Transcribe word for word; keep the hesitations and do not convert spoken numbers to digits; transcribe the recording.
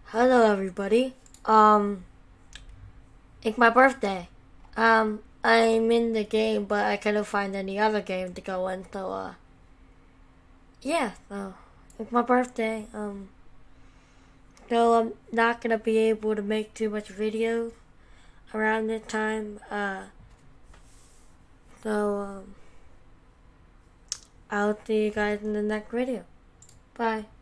Hello everybody. Um it's my birthday. Um I'm in the game but I couldn't find any other game to go in, so uh yeah, so it's my birthday. Um so I'm not gonna be able to make too much videos around this time. Uh so um I'll see you guys in the next video. Bye.